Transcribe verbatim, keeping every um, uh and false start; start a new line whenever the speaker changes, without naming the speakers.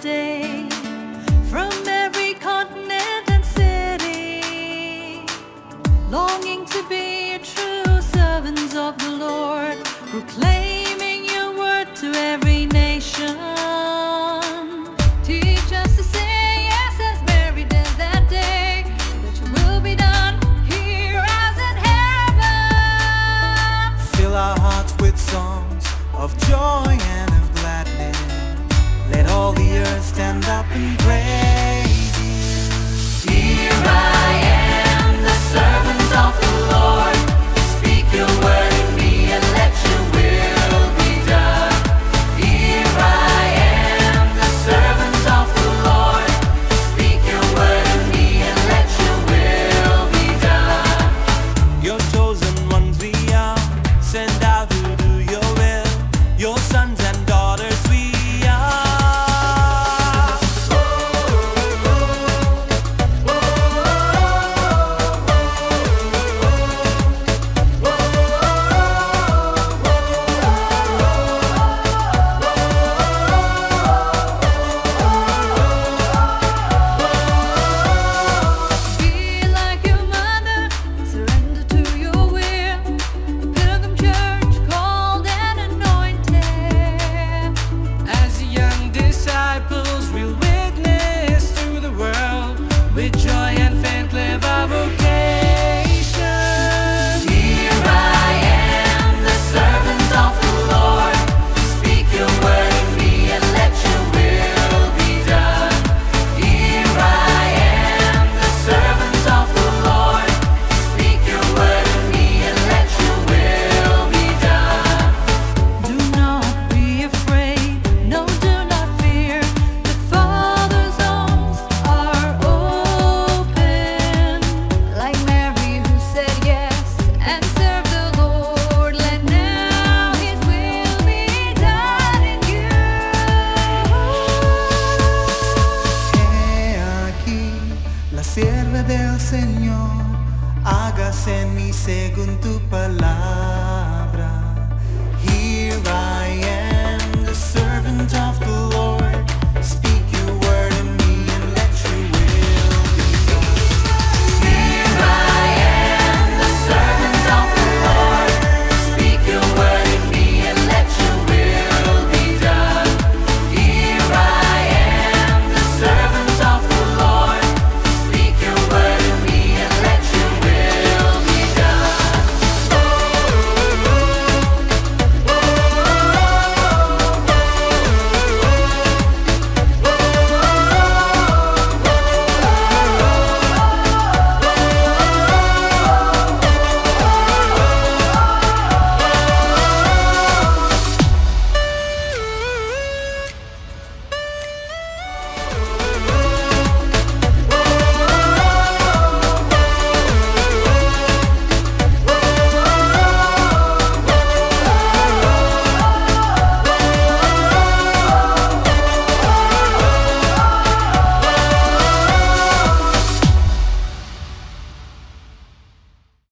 day, from every continent and city, longing to be true servants of the Lord, proclaiming your word to every nation. Teach us to say yes as Mary did that day, that your will be done here as in heaven.
Fill our hearts with songs of joy and of gladness. Let all the earth stand up and praise you.
Here I am, the servant of the Lord. Speak your word in me and let your will be done. Here I am, the servant of the Lord. Speak your word in me and let your will be done.
Your chosen ones we are, sent out to do your will. Your sons and daughters we are.
Be like your mother, surrender to your will. A pilgrim church called and anointed.
As young disciples we'll witness to the world with joy and faith live our vocation.
Here I am, the servant of the Lord. Speak your word in me and let your will be done. Here I am, the servant of the Lord. Speak your word in me and let your will be done. Do not be afraid, no, do not fear. The Father's arms are open. Like Mary who said yes and served the Lord, let now His will be done in you.
He aquí la sierva del Señor, hágase en mí según tu palabra.